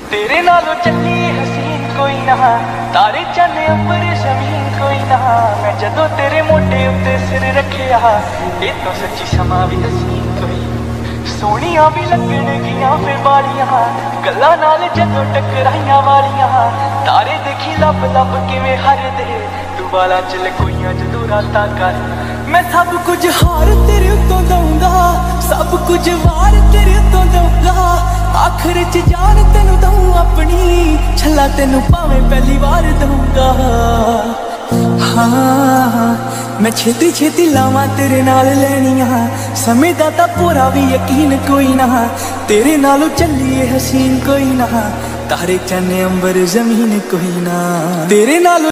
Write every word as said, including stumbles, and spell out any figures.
तेरे नालों चली हसीन कोई ना, तारे चन अंबर जमीन कोई ना। मैं जदों तेरे मोटे उत्ते सिर रखिया, ये तो सच्ची समा भी हसीन कोई। सोहणियां भी लगणगियां फिर बारियां, गल्लां नाल जदों टकराइयां वारियां। तारे देखी लब लब किवें हरदे, तू बालां च लकोइयां जदों रातां कर। मैं सब कुछ हार तेरे उत्तों दूंगा, सब कुछ वार तेरे उत्तों दूंगा। आखिर च जान तेनू दूं अपनी, छला तेनू भावें पहली बार दूंगा। हाँ मैं छेती छेती लावां तेरे नाल लैनियां, समय दा तां पूरा भी यकीन कोई ना। तेरे नालों चलिए हसीन कोई ना, तारे चन्ने अंबर जमीन कोई ना। तेरे नालों